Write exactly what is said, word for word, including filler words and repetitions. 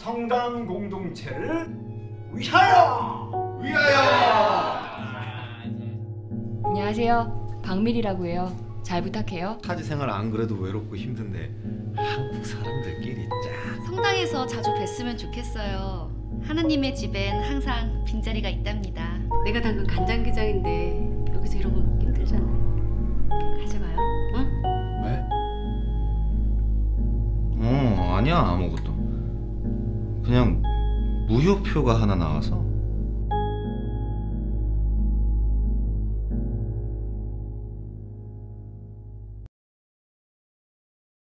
성당 공동체를 위하여! 위하여! 안녕하세요. 박밀이라고 해요. 잘 부탁해요. 타지 생활 안 그래도 외롭고 힘든데 한국 사람들끼리 쫙 성당에서 자주 뵀으면 좋겠어요. 하나님의 집엔 항상 빈자리가 있답니다. 내가 담근 간장게장인데 여기서 이런 거 먹기 힘들잖아요. 가져가요. 응? 왜? 어 아니야 아무것도. 그냥 무효표가 하나 나와서